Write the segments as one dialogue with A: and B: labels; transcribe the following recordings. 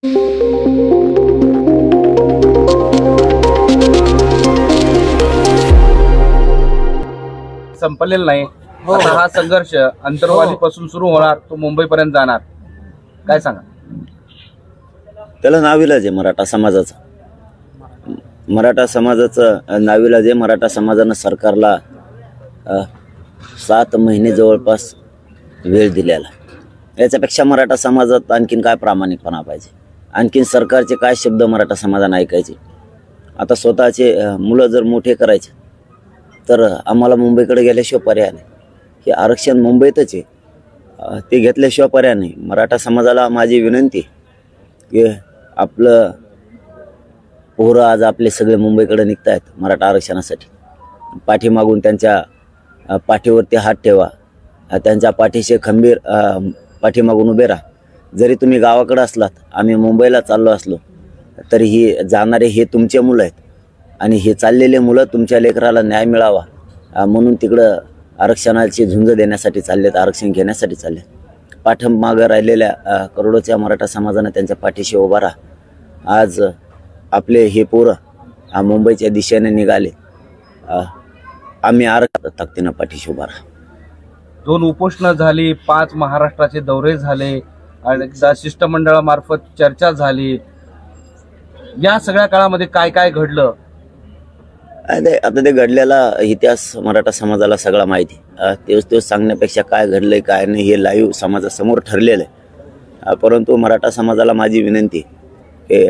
A: संपलेला नाही। आता हा संघर्ष अंतरवालीपासून सुरू होणार, तो मुंबईपर्यंत जाणार, काय सांगा?
B: त्याला नाविलाज आहे मराठा समाजाचा। मराठा समाजाचं नाविलाज आहे। मराठा समाजानं सरकारला 7 महिने जवळपास वेळ दिलेला। याच्यापेक्षा मराठा समाजात आणखीन काय प्रामाणिकपणा पाहिजे? आणखीन सरकारचे काय शब्द मराठा समाजानं ऐकायचे? आता स्वतःचे मुलं जर मोठे करायचे तर आम्हाला मुंबईकडे गेल्याशिवाय पर्याय नाही। हे आरक्षण मुंबईतच आहे, ते घेतल्याशिवाय पर्याय नाही। मराठा समाजाला माझी विनंती की आपलं पोरं आज आपले सगळे मुंबईकडे निघत आहेत मराठा आरक्षणासाठी। पाठीमागून त्यांच्या पाठीवरती हात ठेवा, त्यांच्या पाठीशी खंबीर पाठीमागून उभे राहा। जरी तुम्ही गावाकडे असलात, आम्ही मुंबईला चाललो असलो तरी ही जाणारे हे तुमचे मुलं आहेत आणि हे चाललेले मुलं तुमच्या लेकराला न्याय मिळावा म्हणून तिकडं आरक्षणाची झुंज देण्यासाठी चाललेत, आरक्षण घेण्यासाठी चाललेत। पाठीमागं राहिलेल्या करोडोच्या मराठा समाजानं त्यांच्या पाठीशी उभा राहा। आज आपले हे पोरं मुंबईच्या दिशेने निघाले, आम्ही ताकदीनं पाठीशी उभा राहा।
A: 2 उपोषणं झाली, 5 महाराष्ट्राचे दौरे झाले आणि शिष्टमंडळामार्फत चर्चा झाली। या सगळ्या काळामध्ये काय काय घडलं?
B: आता ते घडलेला इतिहास मराठा समाजाला सगळा माहिती। तेच सांगण्यापेक्षा काय घडलंय काय नाही हे लाईव्ह समाजासमोर ठरलेलं आहे। परंतु मराठा समाजाला माझी विनंती की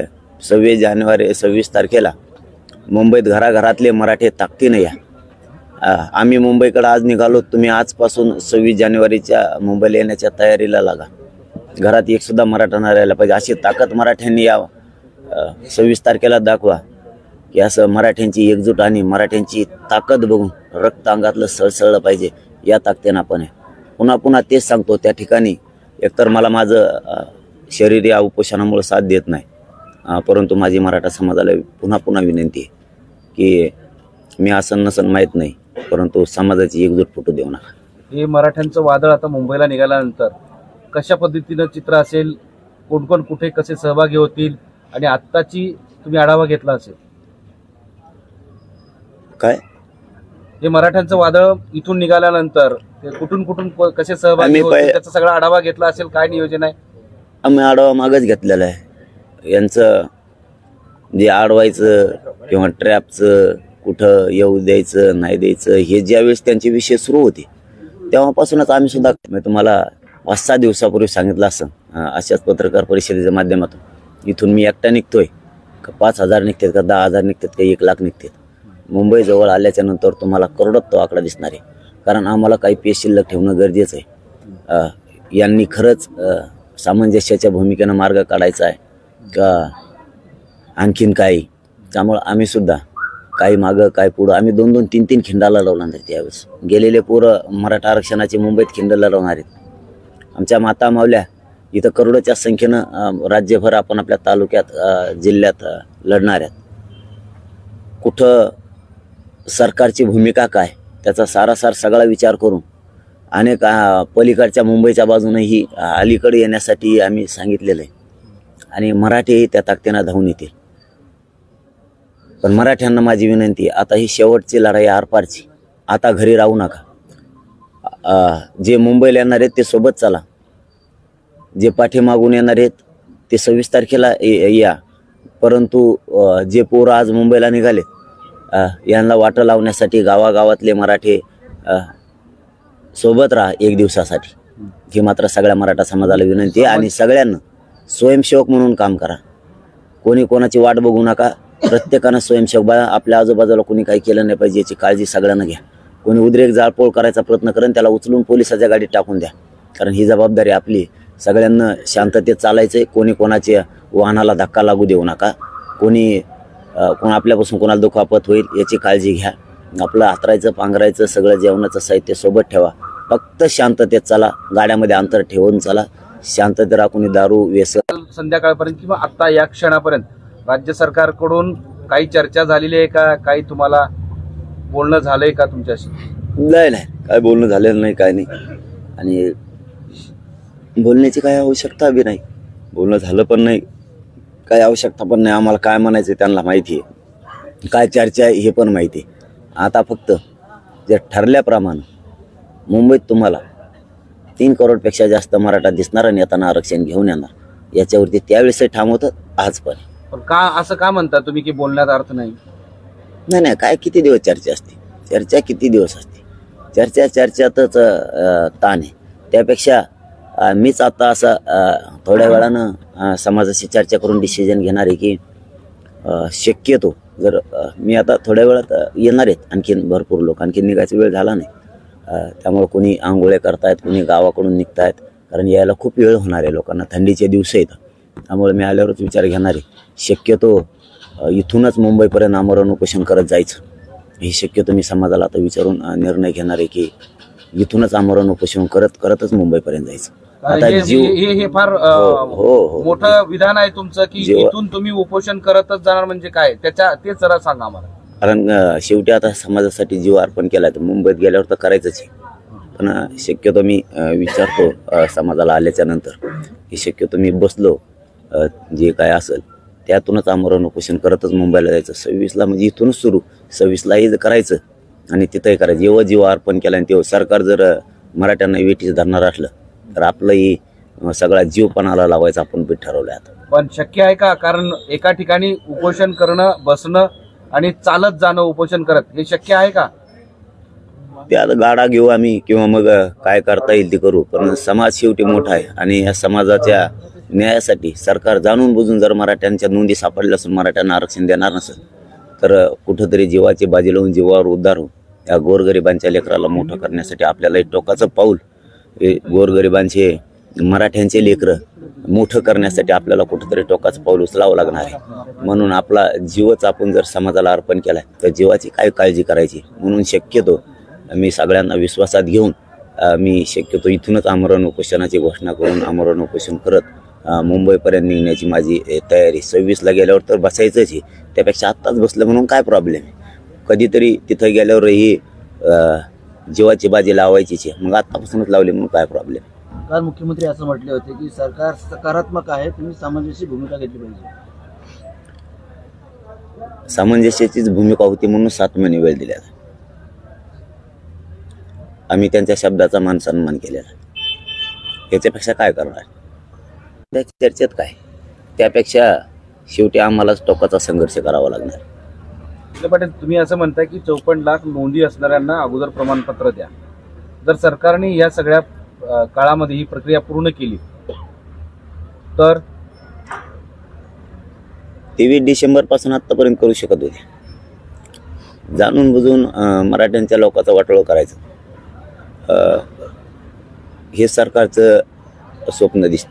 B: 26 तारखेला मुंबईत घराघरातले मराठे ताकदीने या। आम्ही मुंबईकडे आज निघालो, तुम्ही आजपासून 26 जानेवारीच्या मुंबईला येण्याच्या तयारीला लागा। घरात एक सुद्धा मराठा नाही राहिला पाहिजे, अशी ताकद मराठ्यांनी यावं। 26 तारखेला दाखवा की असं मराठ्यांची एकजूट आणि मराठ्यांची ताकद बघून रक्त अंगातलं सळसळलं पाहिजे। या ताकदीनं आपण आहे। पुन्हा तेच सांगतो, त्या ठिकाणी एकतर मला माझं शरीर या उपोषणामुळे साथ देत नाही, परंतु माझी मराठा समाजाला पुन्हा विनंती आहे की मी आसन नसन माहीत नाही, परंतु समाजाची एकजूट फुटू देऊ नका।
A: हे मराठ्यांचं वादळ आता मुंबईला निघाल्यानंतर कशा पद्धतीनं चित्र असेल, कोण कोण कुठे कसे सहभागी होतील, आणि आत्ताची तुम्ही आढावा घेतला असेल
B: काय?
A: हे मराठ्यांचं वादळ इथून निघाल्यानंतर ते कुठून कसे सहभागी होतील त्याचा सगळा आढावा घेतला असेल, काय नियोजन आहे?
B: आम्ही आढावा मागच घेतलेला आहे। यांचं जे अडवायचं किंवा ट्रॅपचं, कुठं येऊ द्यायचं नाही द्यायचं, हे ज्यावेळेस त्यांचे विषय सुरू होते तेव्हापासूनच आम्ही सुद्धा, मी तुम्हाला 5-6 दिवसापूर्वी सांगितलं असं अशाच पत्रकार परिषदेच्या माध्यमातून, इथून मी एकटा निघतोय का 5,000 निघतात का 10,000 निघतात का 1,00,000 निघतात? मुंबई जवळ आल्याच्या नंतर तुम्हाला करोडोत तो आकडा दिसणार आहे। कारण आम्हाला काही पेश शिल्लक ठेवणं गरजेचं आहे। यांनी खरंच सामंजस्याच्या भूमिकेनं मार्ग काढायचा आहे का आणखीन काही? त्यामुळं आम्ही सुद्धा काही मागं काय पुढं, आम्ही 2-2, 3-3 खिंडाला लावणार आहेत त्यावेळेस। गेलेले पोरं मराठा आरक्षणाचे मुंबईत खिंडाला लावणार आहेत। आमच्या माता मावल्या इथं करोडोच्या संख्येनं राज्यभर आपण आपल्या तालुक्यात जिल्ह्यात लढणार आहेत। कुठं सरकारची भूमिका काय त्याचा सारासार सगळा विचार करून अनेक पलीकडच्या मुंबईच्या बाजूनही अलीकडे येण्यासाठी आम्ही सांगितलेलं आहे आणि मराठीही त्या ताकदीनं धावून येतील। पण मराठ्यांना माझी विनंती, आता ही शेवटची लढाई आरपारची, आता घरी राहू नका। जे मुंबईला येणार आहेत ते सोबत चला, जे पाठीमागून येणार आहेत ते 26 तारखेला या, परंतु जे पोरं आज मुंबईला निघाले यांना वाटं लावण्यासाठी गावागावातले मराठे सोबत राहा 1 दिवसासाठी, ही मात्र सगळ्या मराठा समाजाला विनंती आहे। आणि सगळ्यांना स्वयंसेवक म्हणून काम करा, कोणी कोणाची वाट बघू नका। प्रत्येकानं स्वयंसेवक बघा, आपल्या आजूबाजूला कोणी काही केलं नाही पाहिजे याची काळजी सगळ्यांना घ्या। कोणी उद्रेक जाळपोळ करायचा प्रयत्न करेन त्याला उचलून पोलिसाच्या गाडीत टाकून द्या, कारण ही जबाबदारी आपली। सगळ्यांना शांततेत चालायचंय, कोणी कोणाच्या वाहनाला धक्का लागू देऊ नका, कोणी आपल्यापासून कोणाला दुखापत होईल याची काळजी घ्या। आपलं हातरायचं पांघरायचं सगळं जेवणाचं साहित्य सोबत ठेवा, फक्त शांततेत चला, गाड्यामध्ये अंतर ठेवून चला, शांततेत राखून दारू व्यसन।
A: संध्याकाळपर्यंत किंवा आता या क्षणापर्यंत राज्य सरकारकडून काही चर्चा झालेली आहे का? काही तुम्हाला बोलणं झालंय का तुमच्याशी?
B: नाही, काय बोलणं झालेलं नाही, काय नाही, आणि बोलण्याची काय आवश्यकता बी नाही, बोलणं झालं पण नाही, काही आवश्यकता पण नाही. आम्हाला काय म्हणायचं त्यांना माहिती आहे, काय चर्चा आहे हे पण माहिती आहे. आता फक्त जे ठरल्याप्रमाणे मुंबईत तुम्हाला 3 करोडपेक्षा जास्त मराठा दिसणार आणि येताना आरक्षण घेऊन येणार, याच्यावरती त्यावेळेस ठाम होतं, आज पण.
A: पण का असं का म्हणता तुम्ही की बोलण्यात अर्थ नाही?
B: नाही, काय किती दिवस चर्चा असते? चर्चा किती दिवस असते? चर्चेतच ताण आहे. त्यापेक्षा मीच आता असं थोड्या वेळानं समाजाशी चर्चा करून डिसिजन घेणार आहे की शक्यतो जर मी आता थोड्या वेळात येणार आहेत आणखीन भरपूर लोक, आणखीन निघायचा वेळ झाला नाही. त्यामुळे कोणी आंघोळे करतायत, कोणी गावाकडून निघतायत, कारण यायला खूप वेळ होणार आहे लोकांना, थंडीचे दिवस आहेत. त्यामुळे मी आल्यावरच विचार घेणार आहे. शक्यतो इथूनच मुंबईपर्यंत आमरण उपोषण करत जायचं, हे शक्यतो मी समाजाला आता विचारून निर्णय घेणार आहे की इथूनच आमरण उपोषण करतच मुंबईपर्यंत जायचं. आता
A: हे फार
B: हो.
A: मोठं विधान आहे तुमचं की
B: जीव-
A: इथून तुम्ही उपोषण करतच जाणार, म्हणजे काय ते जरा सांगा मला.
B: कारण शेवटी आता समाजासाठी जीव अर्पण केलाय तर मुंबईत गेल्यावर तर करायचंच आहे. पण शक्यतो मी विचारतो समाजाला आल्याच्या नंतर की शक्यतो मी बसलो जे काय असेल त्यातूनच आमरण उपोषण करतच मुंबईला जायचं. 26ला म्हणजे इथूनच सुरू, 26लाही करायचं आणि तिथंही करायचं. जेव्हा जीव अर्पण केला आणि तेव्हा सरकार जर मराठ्यांना वेठीस धरणार असलं तर आपलंही सगळा जीवपणाला लावायचं आपण पीठ ठरवलंय आता.
A: पण शक्य आहे का? कारण एका ठिकाणी उपोषण करणं, बसणं आणि चालत जाणं उपोषण करत, हे शक्य आहे का?
B: ते आता गाडा घेऊ आम्ही किंवा मग काय करता येईल ते करू, पण समाज शेवटी मोठा आहे आणि या समाजाच्या न्यायासाठी सरकार जाणून बुजून जर मराठ्यांच्या नोंदी सापडल्या असून मराठ्यांना आरक्षण देणार नसेल तर कुठंतरी जीवाची बाजी लावून जीवावर उद्धार होऊन या गोरगरिबांच्या लेकराला मोठं करण्यासाठी आपल्याला एक टोकाचं पाऊल, गोरगरिबांचे मराठ्यांचे लेकरं मोठं करण्यासाठी आपल्याला कुठंतरी टोकाचं पाऊल उचलावं लागणार आहे. म्हणून आपला जीवच आपण जर समाजाला अर्पण केलाय तर जीवाची काय काळजी करायची. म्हणून शक्यतो मी सगळ्यांना विश्वासात घेऊन मी शक्यतो इथूनच आमरण उपोषणाची घोषणा करून आमरण उपोषण करत मुंबईपर्यंत निघण्याची माझी तयारी. 26ला गेल्यावर तर बसायचंच आहे, त्यापेक्षा आत्ताच बसलं म्हणून काय प्रॉब्लेम आहे. कधीतरी तिथं गेल्यावरही जीवाची बाजी लावायचीच आहे, मग आत्तापासूनच लावली म्हणून काय प्रॉब्लेम.
C: काल मुख्यमंत्री असं म्हटले होते की सरकार सकारात्मक आहे, तुम्ही सामंजस्य भूमिका घेतली पाहिजे.
B: सामंजस्याचीच भूमिका होती म्हणून 7 महिने वेळ दिला. आम्ही त्यांच्या शब्दाचा मान सन्मान केलेला. याच्यापेक्षा काय करणार? त्या चर्चेत काय, त्यापेक्षा शेवटी आम्हालाच टोकाचा संघर्ष करावा लागणार.
A: पाटील, तुम्ही असं म्हणताय की 54 लाख नोंदी असणाऱ्यांना अगोदर प्रमाणपत्र द्या. जर सरकारने या सगळ्या काळामध्ये ही प्रक्रिया पूर्ण केली तर
B: 23 डिसेंबर पासून आतापर्यंत करू शकत होते. जाणून बुजून मराठ्यांच्या लोकांचा वाटोळं करायचं हे सरकारचं स्वप्न दिसतं.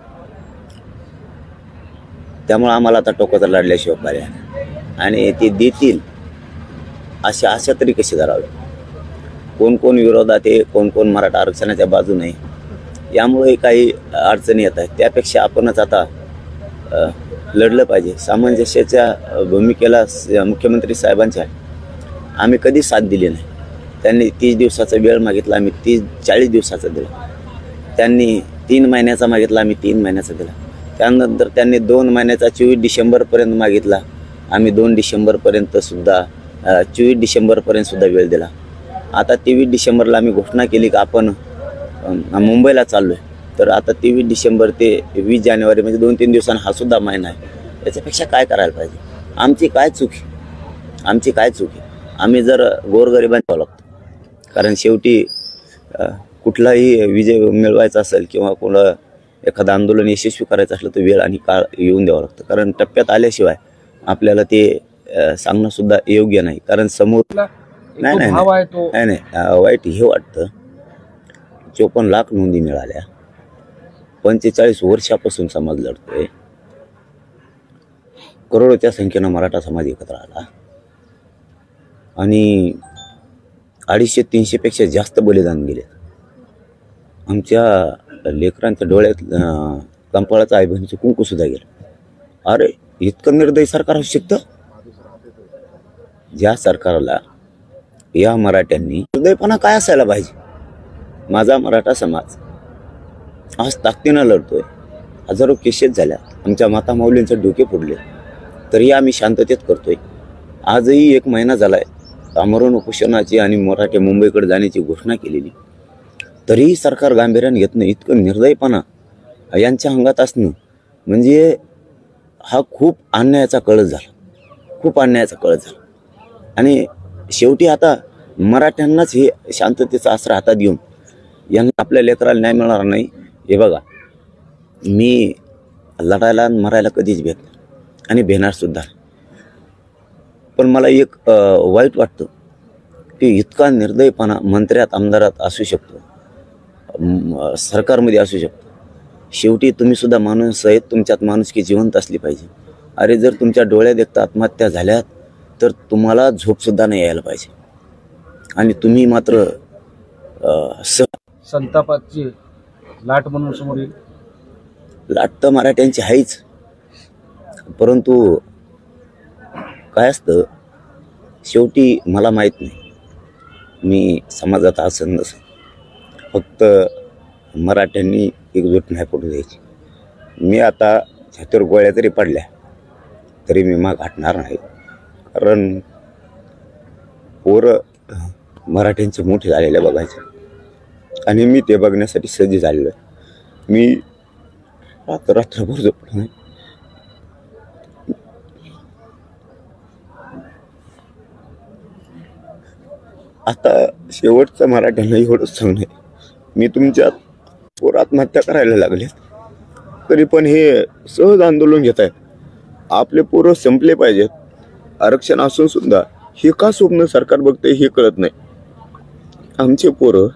B: त्यामुळे आम्हाला आता टोकाचा लढल्याशिवाय पर्याय आणि ते देतील अशा आशा तरी कशी धरावी. कोण कोण विरोधात आहे, कोण कोण मराठा आरक्षणाच्या बाजूने, यामुळे काही अडचणी येत आहेत. त्यापेक्षा आपणच आता लढलं पाहिजे. सामंजस्याच्या भूमिकेला मुख्यमंत्री साहेबांच्या आम्ही कधीच साथ दिली नाही. त्यांनी 30 दिवसाचा वेळ मागितला, आम्ही 40 दिवसाचा दिला. त्यांनी 3 महिन्याचा मागितला, आम्ही 3 महिन्याचा दिला. त्यानंतर त्यांनी 2 महिन्याचा 24 डिसेंबरपर्यंत मागितला, आम्ही 2 डिसेंबरपर्यंत सुद्धा 24 डिसेंबरपर्यंत सुद्धा वेळ दिला. आता 23 डिसेंबरला आम्ही घोषणा केली की आपण मुंबईला चाललो आहे. तर आता 23 डिसेंबर ते 20 जानेवारी म्हणजे 2-3 दिवसांना हा सुद्धा महिना आहे. याच्यापेक्षा काय करायला पाहिजे? आमची काय चूक आहे? आम्ही जर गोरगरिबांना लागतो, कारण शेवटी कुठलाही विजय मिळवायचा असेल किंवा कोणा एखादं आंदोलन यशस्वी करायचं असलं तर वेळ आणि काळ येऊन द्यावं लागतं. कारण टप्प्यात आल्याशिवाय आपल्याला ते सांगणं सुद्धा योग्य नाही. कारण समोर नाही वाईट हे वाटतं. 54 लाख नोंदी मिळाल्या, 45 वर्षापासून समाज लढतोय, करोडोच्या संख्येनं मराठा समाज एकत्र आला आणि 250-300 पेक्षा जास्त बलिदान गेले. आमच्या लेकरांच्या डोळ्यात कंपाळाचं आई बहिणीचं कुंकू सुद्धा गेलं. अरे इतकं निर्दयी सरकार असू शकतं? ज्या सरकारला या मराठ्यांनी हृदयपणा काय असायला पाहिजे. माझा मराठा समाज आज ताकदीनं लढतोय, हजारो केसेस झाल्या, आमच्या माता माऊलींचे डोके फोडले, तरी आम्ही शांततेत करतोय. आजही 1 महिना झालाय आमरण उपोषणाची आणि मराठे मुंबईकडे जाण्याची घोषणा केलेली, तरीही सरकार गांभीर्याने घेत नाही. इतकं निर्दयपणा यांच्या अंगात असणं म्हणजे हा खूप अन्यायाचा कळस झाला, खूप अन्यायाचा कळस झाला. आणि शेवटी आता मराठ्यांनाच हे शांततेचा आसरा हातात घेऊन यांना आपल्या लेकराला न्याय मिळणार नाही. हे बघा, मी लढायला आणि मरायला कधीच भेट नाही आणि भेटणार सुद्धा. पण मला एक वाईट वाटतं की इतका निर्दयपणा मंत्र्यात आमदारात असू शकतो, सरकारमध्ये असू शकतो. शेवटी तुम्ही सुद्धा माणूस आहेत, तुमच्यात माणुसकी जिवंत असली पाहिजे. अरे जर तुमच्या डोळ्यात एकदा आत्महत्या झाल्यात तर तुम्हाला झोपसुद्धा नाही यायला पाहिजे. आणि तुम्ही मात्र
A: संतापाची लाट म्हणून समोर येईल.
B: लाट तर मराठ्यांची आहेच, परंतु काय असतं शेवटी मला माहीत नाही, मी समाजात असं नसं, फक्त मराठ्यांनी एकजूट नाही पडू द्यायची. मी आता छातीवर गोळ्या तरी पडल्या तरी मी माग हटणार नाही, कारण पोरं मराठ्यांचे मोठे झालेले बघायचे आणि मी ते बघण्यासाठी सज्ज झालेलो आहे. मी रात्रभर झोपलो नाही. आता शेवटचं मराठ्यांना एवढंच सांगणं आहे, मी तुमच्यात पोरं आत्महत्या करायला लागले तरी पण हे सहज आंदोलन घेत आहेत. आपले पोरं संपले पाहिजेत, आरक्षण असून सुद्धा हे का स्वप्न सरकार बघते हे कळत नाही. आमचे पोरं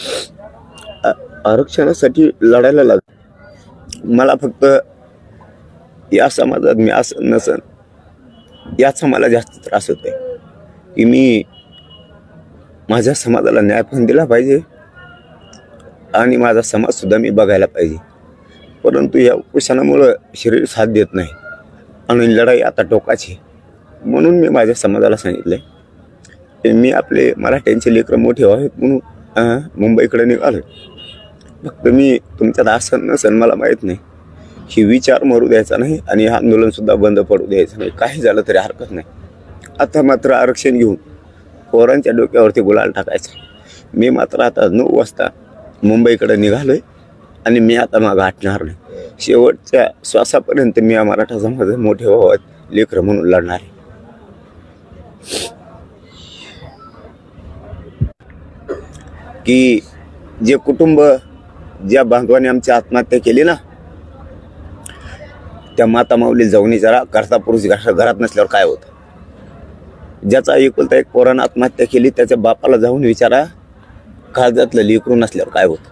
B: आरक्षणासाठी लढायला लागले. मला फक्त या समाजात मी असं नसन याचा मला जास्त त्रास होतोय की मी माझ्या समाजाला न्याय पण दिला पाहिजे आणि माझा समाजसुद्धा मी बघायला पाहिजे. परंतु या उपोषणामुळं शरीर साथ देत नाही आणि लढाई आता टोकाची. म्हणून मी माझ्या समाजाला सांगितलंय की मी आपले मराठ्यांचे लेकरं मोठे व्हावेत म्हणून मुंबईकडे निघालो. फक्त मी तुमच्यात असं नसन मला माहीत नाही, ही विचार मरू द्यायचा नाही आणि हे आंदोलनसुद्धा बंद पडू द्यायचं नाही. काही झालं तरी हरकत नाही. आता मात्र आरक्षण घेऊन पोरांच्या डोक्यावरती गुलाल टाकायचा. मी मात्र आता 9 वाजता मुंबईकडे निघालोय आणि मी आता मागं हटणार नाही. शेवटच्या श्वासापर्यंत मी या मराठा समाज मोठे व्हावं लेकरं म्हणून लढणार आहे. की जे कुटुंब ज्या बांधवाने आमची आत्महत्या केली ना, त्या माता माऊली जाऊन जरा करता पुरुष घरात नसल्यावर काय होतं. ज्याचा एकुलता एक पोरानं आत्महत्या केली त्याच्या बापाला जाऊन विचारा काळजातलं लेकरू नसल्यावर काय होतं.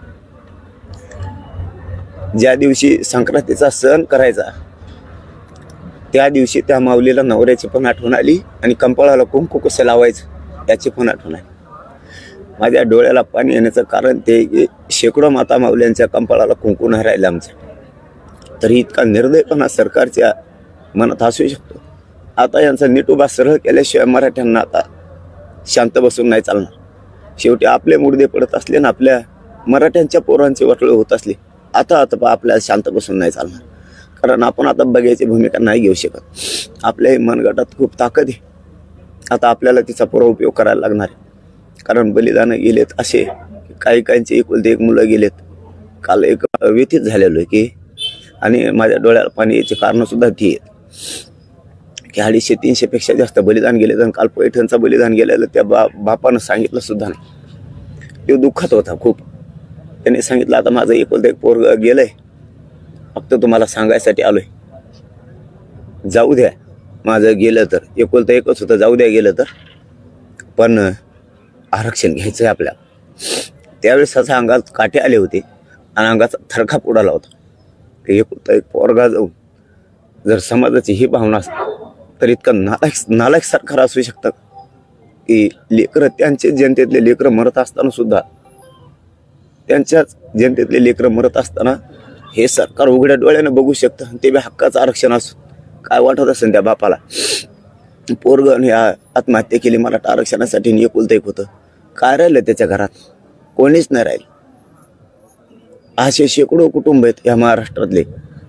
B: ज्या दिवशी संक्रांतीचा सण करायचा त्या दिवशी त्या माऊलीला नवऱ्याची पण आठवण आली आणि कंपाळाला कुंकू कसं लावायचं याची पण आठवण आली. माझ्या डोळ्याला पाणी येण्याचं कारण ते की शेकडो माता माऊल्यांच्या कंपाळाला कुंकू नाही राहिलं आमच्या. तरी इतका निर्दयपणा सरकारच्या मनात असू शकतो. आता यांचा नीट उभा सरळ केल्याशिवाय मराठ्यांना आता शांत बसून नाही चालणार. शेवटी आपले मुडदे पडत असले ना, आपल्या मराठ्यांच्या पोरांची वाटोळ होत असली, आता आपल्याला शांत बसून नाही चालणार. कारण आपण आता बघायची भूमिका नाही घेऊ शकत. आपल्या मनगटात खूप ताकद आहे. आता आपल्याला तिचा पुरा उपयोग करायला लागणार आहे. कारण बलिदानं गेलेत असे, काही काहींचे एकुलते एक मुलं गेलेत. काल एक व्यथित झालेलो आहे की, आणि माझ्या डोळ्याला पाणी याची कारणंसुद्धा ती आहेत की 250-300 पेक्षा जास्त बलिदान गेले. आणि काल पैठणचं बलिदान गेलेलं त्या बापानं सांगितलं सुद्धा नाही. तो दुःखात होता खूप. त्याने सांगितलं आता माझं एकुलतं एक पोरग गेलंय, फक्त तुम्हाला सांगायसाठी आलोय, जाऊ द्या. माझं गेलं तर एकुलतं एकच होतं, जाऊ द्या गेलं तर, पण आरक्षण घ्यायचंय आपल्याला. त्यावेळेस त्याच्या अंगात काटे आले होते आणि अंगाचा थरकाप उडाला होता. एकुलता एक पोरगा जाऊन जर समाजाची ही भावना असते तर इतकं नालायक सरकार असू शकतं की लेकरं, त्यांचे जनतेतले लेकरं मरत असताना सुद्धा, त्यांच्याच जनतेतले लेकरं मरत असताना हे सरकार उघड्या डोळ्यानं बघू शकतं. ते बी हक्काचं आरक्षण असो. काय वाटत असेल त्या बापाला. पोरगण ह्या आत्महत्या केली मराठा आरक्षणासाठी, एकुलतं एक होतं. काय राहिलं त्याच्या घरात? कोणीच नाही राहिलं. असे शेकडो कुटुंब आहेत या महाराष्ट्रातले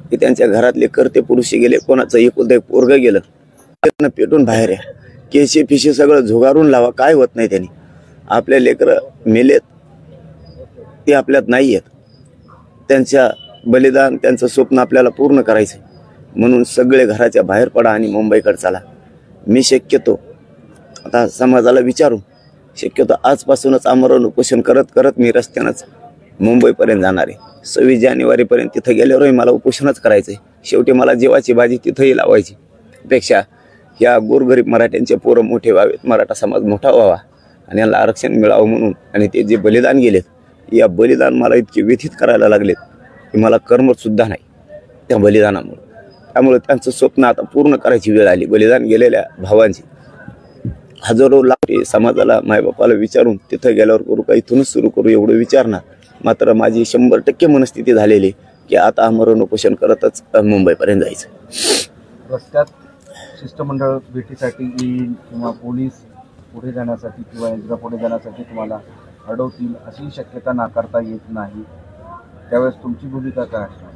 B: की त्यांच्या घरातले करते पुरुषी गेले, कोणाचं एकुलतं एक पोरगं गेलं, त्यांना पेटून बाहेर या, केशी फिशी सगळं झुगारून लावा, काय होत नाही त्यांनी. आपले लेकरं मेलेत ते आपल्यात नाही आहेत. त्यांच्या बलिदान, त्यांचं स्वप्न आपल्याला पूर्ण करायचं, म्हणून सगळे घराच्या बाहेर पडा आणि मुंबईकडे चला. मी शक्यतो आता समाजाला विचारू, शक्यतो आजपासूनच आमरण उपोषण करत करत मी रस्त्यानंच मुंबईपर्यंत जाणार आहे. 26 जानेवारीपर्यंत तिथं गेल्यावरही मला उपोषणच करायचं आहे. शेवटी मला जीवाची बाजी तिथंही लावायची, पेक्षा या गोरगरीब मराठ्यांचे पोरं मोठे व्हावेत, मराठा समाज मोठा व्हावा आणि यांना आरक्षण मिळावं म्हणून. आणि ते जे बलिदान गेलेत, या बलिदान मला इतके व्यथित करायला लागलेत की मला कर्मसुद्धा नाही त्या बलिदानामुळे. त्यामुळे त्यांचं स्वप्न आता पूर्ण करायची वेळ आली. बलिदान गेलेल्या भावांची हजारो लाख समाजाला, मायबापाला विचारून तिथं गेल्यावर करू का, इथूनच सुरू करू एवढं विचारणार. मात्र माझी 100% मनस्थिती झालेली की आता आमरण उपोषण करतच मुंबईपर्यंत जायचं.
A: रस्त्यात शिष्टमंडळ भेटीसाठी येईल किंवा पोलीस पुढे जाण्यासाठी किंवा यंत्रणा पुढे जाण्यासाठी तुम्हाला अडवतील अशी शक्यता नाकारता येत नाही. त्यावेळेस तुमची भूमिका काय असणार?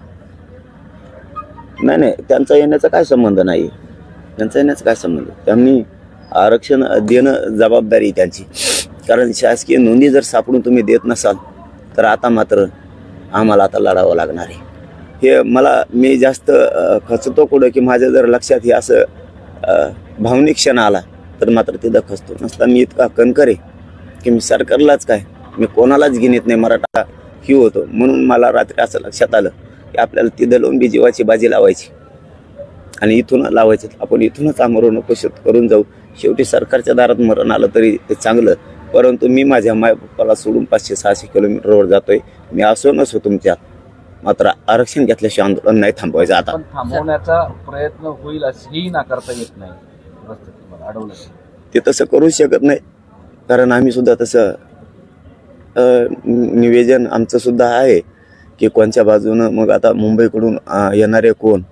B: नाही, त्यांचा येण्याचा काय संबंध नाही. त्यांचा येण्याचा काय संबंध? त्यांनी आरक्षण देणं जबाबदारी त्यांची. कारण शासकीय नोंदी जर सापडून तुम्ही देत नसाल तर आता मात्र आम्हाला आता लढावं लागणार आहे. हे मी जास्त खचतो कुठं की माझ्या जर लक्षात हे असं भावनिक क्षण आला तर मात्र तिथं खचतो. नसता मी इतका कणकर आहे की मी सरकारलाच काय, मी कोणालाच घेण्यात नाही, मराठा ही होतो. म्हणून मला रात्री असं लक्षात आलं की आपल्याला तिथं लावून बी जीवाची बाजी लावायची आणि इथून लावायचं. आपण इथूनच आमरण उपोषण करून जाऊ. शेवटी सरकारच्या दारात मरण आलं तरी ते चांगलं, परंतु मी माझ्या मायबापाला सोडून 500-600 किलोमीटरवर जातोय. मी असो नसो तुमच्यात, मात्र आरक्षण घेतल्याशिवाय आंदोलन नाही थांबवायचं. आता
A: पण थांबवण्याचा प्रयत्न होईल असेही नाकारता येत नाही. रस्त्यात तुम्हाला अडवलं
B: ते तसं करूच शकत नाही, कारण आम्ही सुद्धा तसं निवेदन आमचं सुद्धा आहे की कोणत्या बाजूनं. मग आता मुंबईकडून येणारे कोण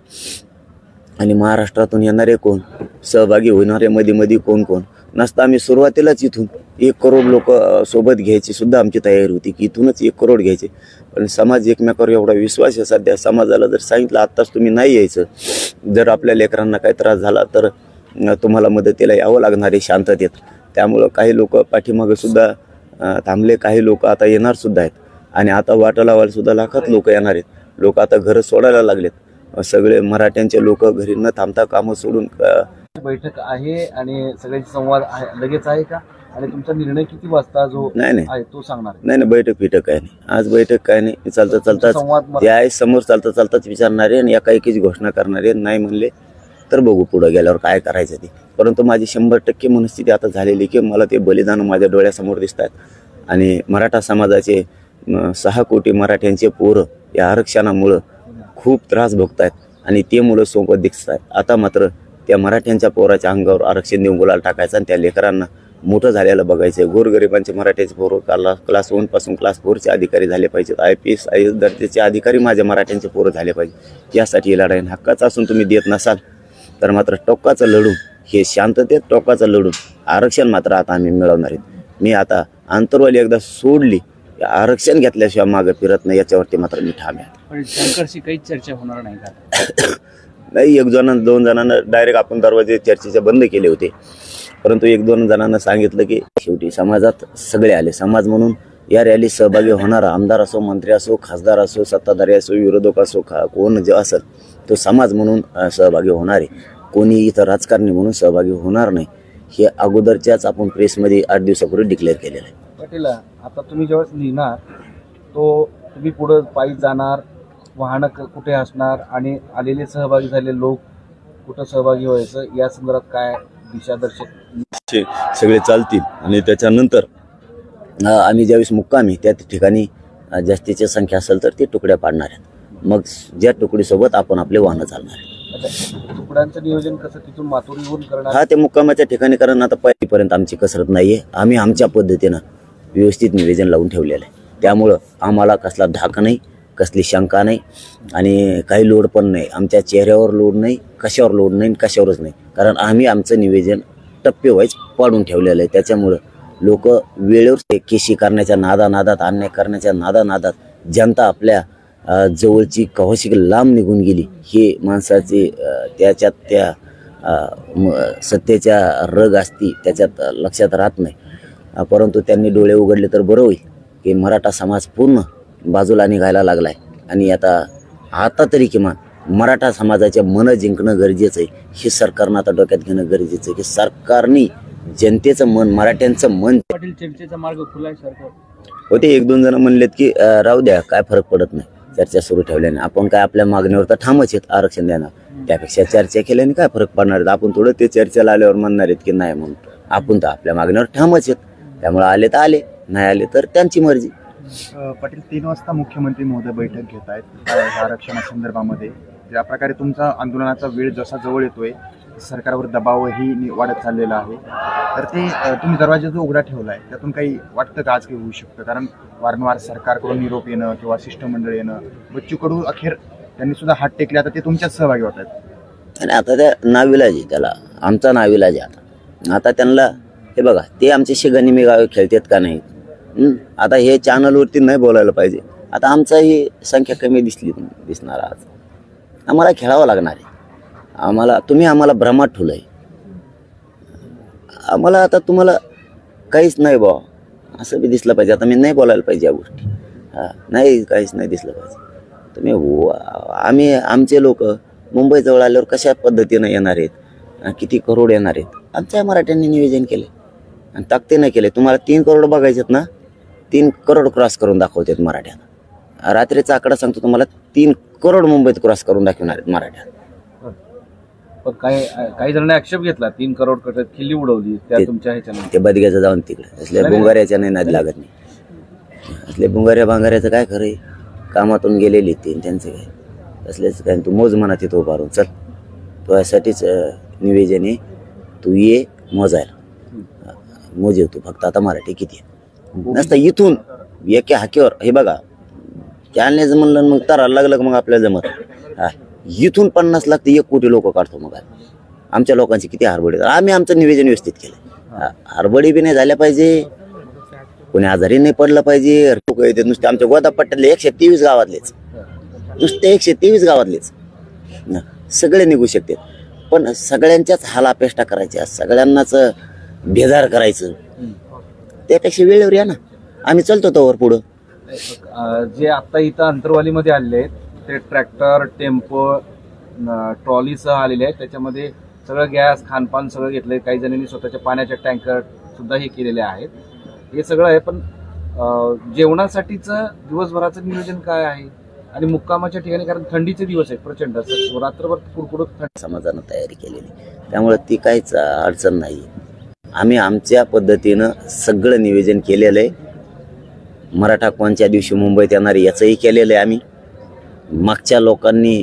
B: आणि महाराष्ट्रातून येणारे कोण, सहभागी होणारे मध्ये कोण नसता. आम्ही सुरुवातीलाच इथून 1 करोड लोक सोबत घ्यायची सुद्धा आमची तयारी होती की इथूनच 1 करोड घ्यायचे. पण समाज एकमेकावर एवढा विश्वास आहे सध्या. समाजाला जर सांगितलं आत्ताच तुम्ही नाही यायचं, जर आपल्या लेकरांना काही त्रास झाला तर तुम्हाला मदतीला यावं लागणार आहे शांततेत. त्यामुळं काही लोक पाठीमागं सुद्धा थांबले, काही लोक आता येणार सुद्धा आहेत आणि आता वाटा लावायला सुद्धा लाखात लोक येणार आहेत. लोक आता घरं सोडायला लागलेत. सगळे मराठ्यांचे लोक घरी न थांबता कामं सोडून.
A: बैठक आहे आणि सगळ्यांचे संवाद लगेच आहे का? आणि तुमचा निर्णय किती वाजता जो आहे तो सांगणार?
B: नाही, बैठक काय नाही आज. बैठक काय नाही, चालताच ते आहे समोर, चालताच विचारणारे आणि एकाएकीच घोषणा करणारे. नाही म्हणले तर बघू पुढे गेल्यावर काय करायचं ते. परंतु माझी 100% मनस्थिती आता झालेली की मला ते बलिदान माझ्या डोळ्यासमोर दिसत आहेत आणि मराठा समाजाचे 6 कोटी मराठ्यांचे पोरं या आरक्षणामुळं खूप त्रास भोगतायत आणि ते मुलं सोबत दिसत आहेत. आता मात्र त्या मराठ्यांच्या पोराच्या अंगावर आरक्षण देऊन गुलाल टाकायचं आणि त्या लेकरांना मोठं झालेलं बघायचं. गोरगरिबांचे मराठ्याचे पोरं क्लास 1 पासून क्लास 4चे अधिकारी झाले पाहिजेत. IPS IAS दर्जाचे अधिकारी माझ्या मराठ्यांचे पोरं झाले पाहिजे. यासाठी ही लढाई हक्काचं असून तुम्ही देत नसाल तर मात्र टोकाचं लढून, हे शांततेत टोकाचं लढून आरक्षण मात्र आता आम्ही मिळवणार आहेत. मी आता आंतरवाली एकदा सोडली, आरक्षण घेतल्याशिवाय मागे फिरत नाही, याच्यावरती मात्र मी ठाम आहे.
D: पण शंकरशी काही चर्चा होणार नाही का?
B: नाही, 1-2 जणांना डायरेक्ट आपण दरवाजे चर्चेचे बंद केले होते. परंतु 1-2 जणांना सांगितलं की शेवटी समाजात सगळे आले. समाज म्हणून या रॅलीत सहभागी होणारा आमदार असो, मंत्री असो, खासदार असो, सत्ताधारी असो, विरोधक असो, कोण जे असेल तो समाज म्हणून सहभागी होणार आहे. कोणी इथं राजकारणी म्हणून सहभागी होणार नाही. हे अगोदरच्याच आपण प्रेसमध्ये 8 दिवसापूर्वी डिक्लेअर केलेलं आहे.
A: पाटील, आता तुम्ही ज्यावेळेस निघणार तो तुम्ही पुढे पायी जाणार, वाहनं कुठे असणार आणि आलेले सहभागी झालेले लोक कुठं सहभागी व्हायचं या संदर्भात काय दिशादर्शक
B: सगळे चालतील. आणि त्याच्यानंतर आम्ही ज्यावेळेस मुक्कामी त्या ठिकाणी जास्तीची संख्या असेल तर ते तुकड्या पाडणार आहेत. मग ज्या तुकडीसोबत आपण आपले वाहनं चालणार आहे.
A: तुकड्यांचं नियोजन कसं तिथून माथुरीहून करणार?
B: हा, ते मुक्कामाच्या ठिकाणी, कारण आता पहिलीपर्यंत आमची कसरत नाहीये. आम्ही आमच्या पद्धतीनं व्यवस्थित नियोजन लावून ठेवलेलं आहे. त्यामुळं आम्हाला कसला धाक नाही, कसली शंका नाही आणि काही लोड पण नाही. आमच्या चेहऱ्यावर लोड नाही, कशावर लोड नाही, कशावरच नाही. कारण आम्ही आमचं नियोजन टप्पेवाईज पाडून ठेवलेलं आहे. त्याच्यामुळं लोक वेळेवर केशी करण्याच्या नादानादात, अन्याय करण्याच्या नादानादात जनता आपल्या जवळची कवाशिक लांब निघून गेली हे माणसाचे त्याच्यात त्या सत्तेच्या रग असती त्याच्यात लक्षात राहत नाही. परंतु त्यांनी डोळे उघडले तर बरं होईल की मराठा समाज पूर्ण बाजूला निघायला लागलाय आणि आता तरी किमान मराठा समाजाचे मन जिंकणं गरजेचं आहे. हे सरकारनं आता डोक्यात घेणं गरजेचं आहे की सरकारने जनतेचं मन मराठ्यांचं मन.
D: पाटील चर्चेचा मार्ग खुला आहे सरकार
B: होते 1-2 जण म्हणलेत की राहू द्या काय फरक पडत नाही चर्चा सुरू ठेवल्याने, आपण काय आपल्या मागणीवर तर ठामच आहेत आरक्षण देणार, त्यापेक्षा चर्चा केल्याने काय फरक पडणार आहेत. आपण थोडं ते चर्चेला आल्यावर म्हणणार आहेत की नाही म्हणून, आपण तर आपल्या मागणीवर ठामच आहेत. त्यामुळे आले तर आले, नाही आले तर त्यांची मर्जी.
E: पाटील 3 वाजता मुख्यमंत्री महोदय बैठक घेत आहेत आरक्षणासंदर्भामध्ये. ज्या प्रकारे तुमचा आंदोलनाचा वेळ जसा जवळ येतोय सरकारवर दबावही वाढत चाललेला आहे, तर ते तुम्ही दरवाजा जो उघडा ठेवला आहे त्यातून काही वाटतं का आज काही होऊ शकतं? कारण वारंवार सरकारकडून निरोप येणं किंवा शिष्टमंडळ येणं, बच्चू कडू अखेर त्यांनी सुद्धा हात टेकले, आता ते तुमच्याच सहभागी होत आहेत.
B: आणि आता त्या नाविलाज आहे, त्याला आमचा नाविलाज आहे. आता त्यांना हे बघा, ते आमचे शेगानी मी गावे खेळतात का नाही, आता हे चॅनलवरती नाही बोलायला पाहिजे. आता आमचाही संख्या कमी दिसणार आज, आम्हाला खेळावं लागणार आहे. तुम्ही आम्हाला भ्रमात ठेवलं आहे. आम्हाला आता तुम्हाला काहीच नाही बा असं बी दिसलं पाहिजे. आता मी नाही बोलायला पाहिजे या गोष्टी, नाही काहीच नाही दिसलं पाहिजे. तुम्ही आमचे लोक मुंबई जवळ आल्यावर कशा पद्धतीनं येणार आहेत, किती करोड येणार आहेत, आमच्या मराठ्यांनी नियोजन केले आणि ताकदीनं केले. तुम्हाला 3 करोड बघायचेत ना, 3 करोड क्रॉस करून दाखवतात मराठ्यांना. रात्रीचा आकडा सांगतो तुम्हाला, 3 करोड मुंबईत क्रॉस करून दाखवणार आहेत मराठ्यांना.
A: पण काही जणांनी आक्षेप घेतला 3 करोड कट खिल्ली उडवली त्या तुमच्या ह्याच्यानं.
B: ते बदग्याचं जाऊन तिकडे असल्या बुंगाऱ्याच्या नाही नाद लागत नाही. असल्या बुंगाऱ्या बांगाऱ्याचं काय खरंय, कामातून गेलेली ते त्यांचं काय असल्याच काय. तू मोज म्हणा तिथं उभारून चल, तो यासाठीच निवेदन आहे, तू ये मोजायला, मोज तू फक्त. आता मराठी किती नसतं इथून एका हाकेवर. हे बघा जालन्याचं म्हणलं मग तरायला लागलं मग आपल्याला जमत. इथून 50 लाख ते 1 कोटी लोक काढतो. मग आमच्या लोकांची किती हरबडी, आम्ही आमचं निवेदन व्यवस्थित केलं. हरबडी बी नाही झाल्या पाहिजे, कोणी आजारी नाही पडलं पाहिजे. लोक येते नुसते आमच्या गोदापट्ट्यातले 123 गावातलेच, नुसते 123 गावातलेच सगळे निघू शकते. पण सगळ्यांच्याच हालापेष्टा करायच्या, सगळ्यांनाच बेजार करायचं, त्यापेक्षा वेळेवर या ना, आम्ही चालतो तोवर पुढं.
A: जे आता इथं अंतरवालीमध्ये आलेले आहेत ते ट्रॅक्टर, टेम्पो, ट्रॉलीसह आलेले आहेत. त्याच्यामध्ये सगळं गॅस, खानपान सगळं घेतलंय. काही जणांनी स्वतःच्या पाण्याचे टँकर सुद्धा हे केलेले आहेत. हे सगळं आहे, पण जेवणासाठीचं दिवसभराचं नियोजन काय आहे आणि मुक्कामाच्या ठिकाणी, कारण थंडीचे दिवस आहेत प्रचंड, रात्रभर कुडकुडत थंडी.
B: समाजानं तयारी केलेली, त्यामुळे ती काहीच अडचण नाही. आम्ही आमच्या पद्धतीनं सगळं नियोजन केलेलं आहे. मराठा कोणत्या दिवशी मुंबईत येणार याचंही केलेलं आहे आम्ही. मागच्या लोकांनी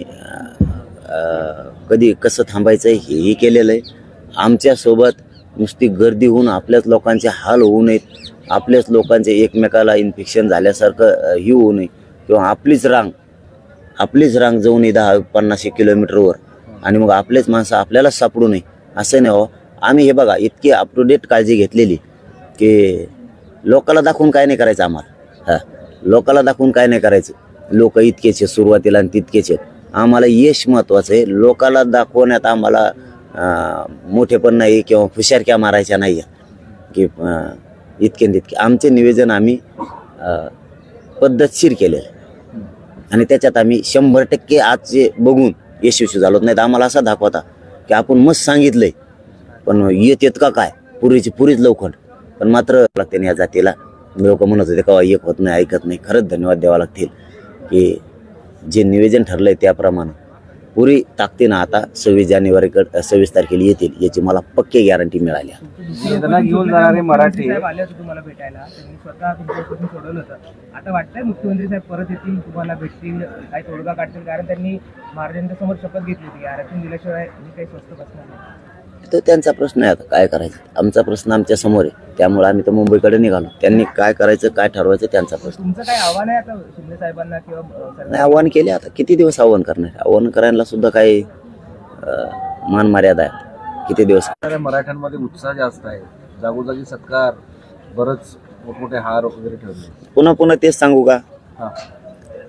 B: कधी कसं थांबायचं हेही केलेलं आहे. आमच्यासोबत नुसती गर्दी होऊन आपल्याच लोकांचे हाल होऊ नयेत, आपल्याच लोकांचे एकमेकाला इन्फेक्शन झाल्यासारखं ही होऊ नये, किंवा आपलीच रांग जाऊ नये 10-50 किलोमीटरवर आणि मग आपलेच माणसं आपल्यालाच सापडू नये, असं नाही हो. आम्ही हे बघा इतकी अप टू डेट काळजी घेतलेली की लोकाला दाखवून काय नाही करायचं आम्हाला. लोकाला दाखवून काय नाही करायचं. लोक इतकेच आहेत सुरुवातीला आणि तितकेच आहेत. आम्हाला यश महत्वाचं आहे. लोकाला दाखवण्यात आम्हाला मोठेपण नाही किंवा हुशारक्या मारायच्या नाही की इतके तितके. आमचे निवेदन आम्ही पद्धतशीर केलेलं आणि त्याच्यात आम्ही 100% आजचे बघून यशस्वी झालो. नाही तर आम्हाला असा दाखवता की आपण मस्त सांगितलंय पण येत का काय, पुरीच लवकर. पण मात्र लागते या जातीला लोक म्हणत होते का एक होत नाही, ऐकत नाही. खरंच धन्यवाद द्यावा लागतील की जे निवेदन ठरलंय त्याप्रमाणे पुरी ताकदीनं आता 26 तारखेला येतील याची मला पक्की गॅरंटी मिळाली.
A: वेदना घेऊन जाणारे मराठी
F: आले होते तुम्हाला भेटायला, त्यांनी स्वतः तुमच्यापासून सोडवलं होतं. आता वाटतंय मुख्यमंत्री साहेब परत येतील, तुम्हाला भेटतील, काही तोडगा काढतील, कारण त्यांनी महाराजांच्या समोर शपथ घेतली होती की आरक्षण दिल्याशिवाय मी काही स्वस्त बसणार नाही.
B: तो त्यांचा प्रश्न आहे, आता काय करायचं. आमचा प्रश्न आमच्या समोर आहे, त्यामुळे आम्ही तर मुंबईकडे निघालो. त्यांनी काय करायचं काय ठरवायचं त्यांचा प्रश्न.
F: तुमचं काय आव्हान आहे आता शिंदे साहेबांना किंवा
B: नाही आव्हान केले, आता किती दिवस आव्हान करणार. आव्हान करायला सुद्धा काही मान मर्यादा आहे. किती दिवस.
A: मराठ्यांमध्ये उत्साह जास्त आहे, जागोजागी सत्कार, बरंच मोठमोठे हार वगैरे ठेवले.
B: पुन्हा तेच सांगू का,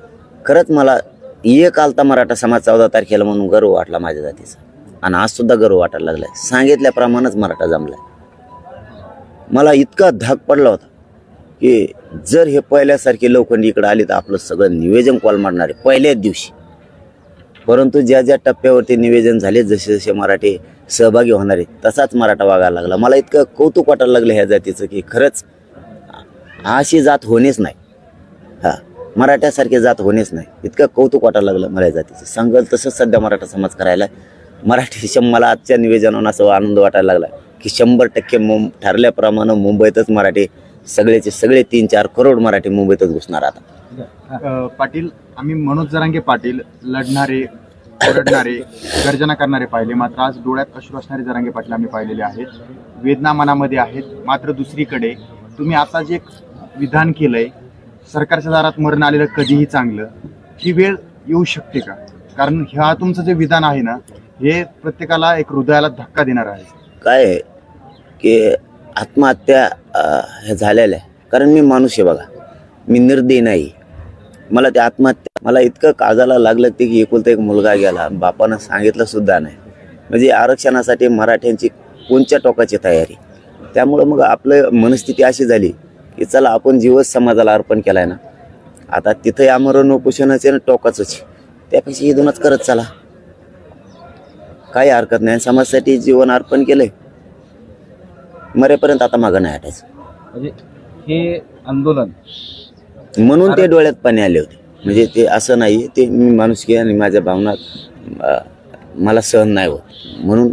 B: खरंच मला एक आलता मराठा समाज 14 तारखेला म्हणून गर्व वाटला माझ्या जातीचा, आणि आज सुद्धा गर्व वाटायला लागलाय. सांगितल्याप्रमाणेच मराठा जमलाय. मला इतका धाक पडला होता की जर हे पहिल्यासारखे लोखंडी इकडे आले तर आपलं सगळं नियोजन कोलमडणार आहे पहिल्याच दिवशी. परंतु ज्या ज्या टप्प्यावरती निवेदन झाले, जसे जसे मराठी सहभागी होणारे तसाच मराठा वागायला लागला. मला इतकं कौतुक वाटायला लागलं ह्या जातीचं की खरंच अशी जात होणेच नाही, मराठ्यासारखी जात होणेच नाही. इतकं कौतुक वाटायला लागलं मला जातीचं. सांगल तसंच सध्या मराठा समाज करायला. मराठी मला आजच्या निवेदनावर असं आनंद वाटायला लागला की 100% ठरल्याप्रमाणे मुंबईतच मराठी सगळेचे सगळे 3-4 करोड मराठी मुंबईतच घुसणार आता.
E: पाटील, आम्ही मनोज जरांगे पाटील लढणारे, ओरडणारे, गर्जना करणारे पाहिले, मात्र आज डोळ्यात अश्रू असणारे जरांगे पाटील आम्ही पाहिलेले आहेत. वेदना मनामध्ये आहेत. मात्र दुसरीकडे तुम्ही आता जे विधान केलंय, सरकारच्या दारात मरण आलेलं कधीही चांगलं, ही वेळ येऊ शकते का? कारण ह्या तुमचं जे विधान आहे ना, हे प्रत्येकाला एक हृदयाला धक्का देणार आहे.
B: काय आहे की आत्महत्या ह्या झालेल्या आहे. कारण मी माणूस आहे बघा, मी निर्दयी नाही. मला ते आत्महत्या मला इतकं काळजाला लागलं ते की एकुलता एक मुलगा गेला, बापानं सांगितलं सुद्धा नाही. म्हणजे आरक्षणासाठी मराठ्यांची कोणत्या टोकाची तयारी. त्यामुळं मग आपलं मनस्थिती अशी झाली की चला आपण जीवच समाजाला अर्पण केलाय ना, आता तिथं आमरण उपोषणाचे ना टोकाचंच, त्यापेक्षा हे दोनच करत चला, काही हरकत नाही. समाजासाठी जीवन अर्पण केलंय, मरेपर्यंत आता मागं नाही हटायचं.
A: म्हणजे हे आंदोलन
B: म्हणून ते डोळ्यात पाणी आले होते. म्हणजे ते असं नाही, ते मी माणुसकी आणि माझ्या भावना मला सहन नाही होत म्हणून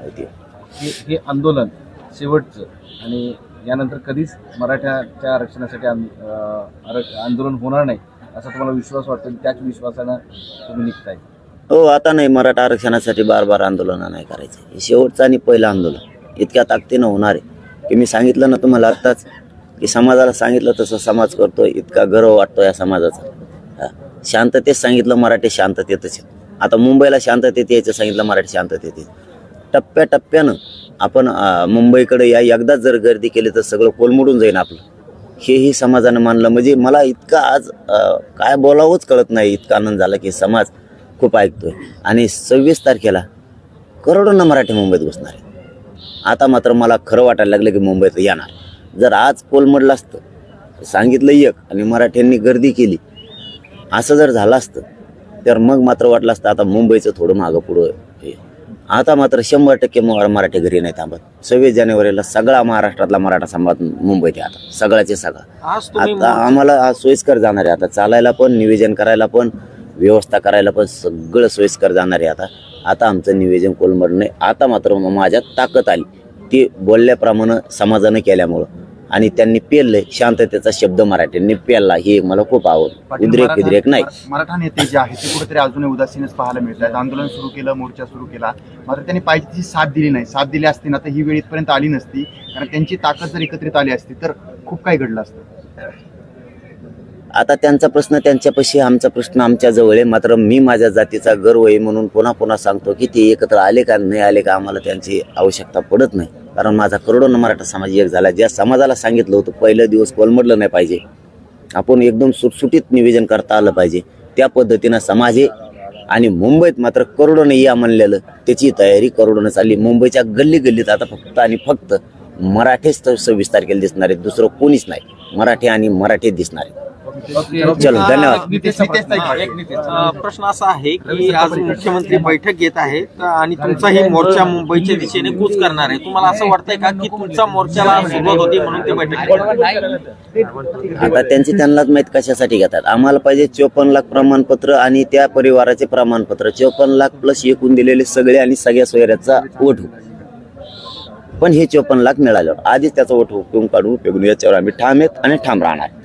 A: हे आंदोलन शेवटचं, आणि यानंतर कधीच मराठ्याच्या आरक्षणासाठी आंदोलन होणार नाही असा तुम्हाला विश्वास वाटतो? त्याच विश्वासानं तुम्ही निघताय?
B: हो, आता नाही मराठा आरक्षणासाठी बार आंदोलन नाही करायचं. हे शेवटचं आणि पहिलं आंदोलन इतक्या ताकदीनं होणार आहे की मी सांगितलं ना तुम्हाला आत्ताच की समाजाला सांगितलं तसं समाज करतोय. इतका गर्व वाटतो या समाजाचा. शांततेत सांगितलं मराठी शांततेतच. आता मुंबईला शांततेत यायचं सांगितलं मराठी शांततेत यायचं. टप्प्याटप्प्यानं आपण मुंबईकडे या एकदाच जर गर्दी केली तर सगळं कोलमडून जाईल आपलं, हेही समाजानं मानलं. म्हणजे मला इतका आज काय बोलावंच कळत नाही, इतका आनंद झाला की समाज खूप ऐकतोय. आणि 26 तारखेला करोडोंना मराठी मुंबईत घुसणार आहे. आता मात्र मला खरं वाटायला लागलं की मुंबईत येणार. जर आज कोलमडलं असतं, सांगितलं एक आणि मराठ्यांनी गर्दी केली, असं जर झालं असतं तर मग मात्र वाटलं असतं आता मुंबईचं थोडं मागं पुढं. आता मात्र 100% मराठी घरी नाही थांबत. 26 जानेवारीला सगळा महाराष्ट्रातला मराठा समाज मुंबईत आहे आता, सगळ्याचे सगळा. आता आम्हाला आज सोयीस्कर जाणार आहे. आता चालायला पण, नियोजन करायला पण, व्यवस्था करायला पण सगळं सोयीस्कर जाणार आहे. आता आमचं नियोजन कोलमड नाही. आता मात्र माझ्यात ताकद आली ती बोलल्याप्रमाणे समाजानं केल्यामुळं, आणि त्यांनी पेललंय शांततेचा शब्द मराठ्यांनी पेलला. हे मला खूप आवडतं. उद्रेक फिद्रेक नाही.
E: मराठा नेते जे आहेत ते कुठेतरी अजूनही उदासीनच पाहायला मिळत आहेत. आंदोलन सुरू केलं, मोर्चा सुरू केला, मात्र त्यांनी पाहिजे ती साथ दिली नाही. साथ दिली असती ना तर ही वेळ इथपर्यंत आली नसती. कारण त्यांची ताकद जर एकत्रित आली असती तर खूप काही घडलं असतं.
B: आता त्यांचा प्रश्न त्यांच्यापाशी, आमचा प्रश्न आमच्या जवळ आहे. मात्र मी माझ्या जातीचा गर्व आहे म्हणून पुन्हा सांगतो की ते एकत्र आले का नाही आले का आम्हाला त्यांची आवश्यकता पडत नाही. कारण माझा करोडोंना मराठा समाज एक झाला. ज्या समाजाला सांगितलं होतं पहिलं दिवस कोलमडलं नाही पाहिजे, आपण एकदम सुटसुटीत निवेदन करता आलं पाहिजे, त्या पद्धतीनं समाज आहे. आणि मुंबईत मात्र करोडोनं या म्हणलेलं त्याची तयारी करोडोनं चालली. मुंबईच्या गल्ली गल्लीत आता फक्त आणि फक्त मराठीच 26 तारखेला दिसणार आहेत, दुसरं कोणीच नाही. मराठी आणि मराठी दिसणार आहेत. चलो, धन्यवाद.
D: प्रश्न असा आहे की आज मुख्यमंत्री बैठक घेत आहेत आणि तुमचाही मोर्चा मुंबईच्या दिशेने कूच करणार आहे. तुम्हाला असं वाटतंय का की तुमचा मोर्चाला सुरुवात होती म्हणून ते बैठक
B: आता त्यांनाच माहित कशासाठी घेतात. आम्हाला पाहिजे 54 लाख प्रमाणपत्र आणि त्या परिवाराचे प्रमाणपत्र. 54 लाख प्लस एकूण दिलेले सगळे आणि सगळ्या सोयऱ्याचा वोट. पण हे 54 लाख मिळाल्यावर आधीच त्याचा वोट हुकूम काढून याच्यावर आम्ही ठाम आहेत आणि ठाम राहणार.